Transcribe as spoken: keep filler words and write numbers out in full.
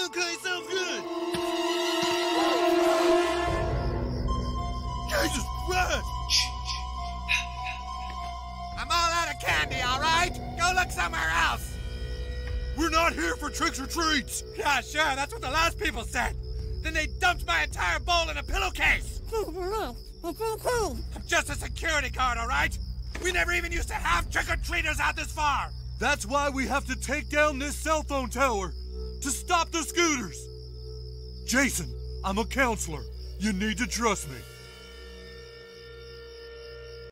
Okay, sounds good. Jesus Christ! I'm all out of candy, all right? Go look somewhere else. We're not here for tricks or treats. Yeah, sure, that's what the last people said. Then they dumped my entire bowl in a pillowcase. Relax. It's okay. I'm just a security guard, all right? We never even used to have trick-or-treaters out this far. That's why we have to take down this cell phone tower to stop the scooters. Jason, I'm a counselor. You need to trust me.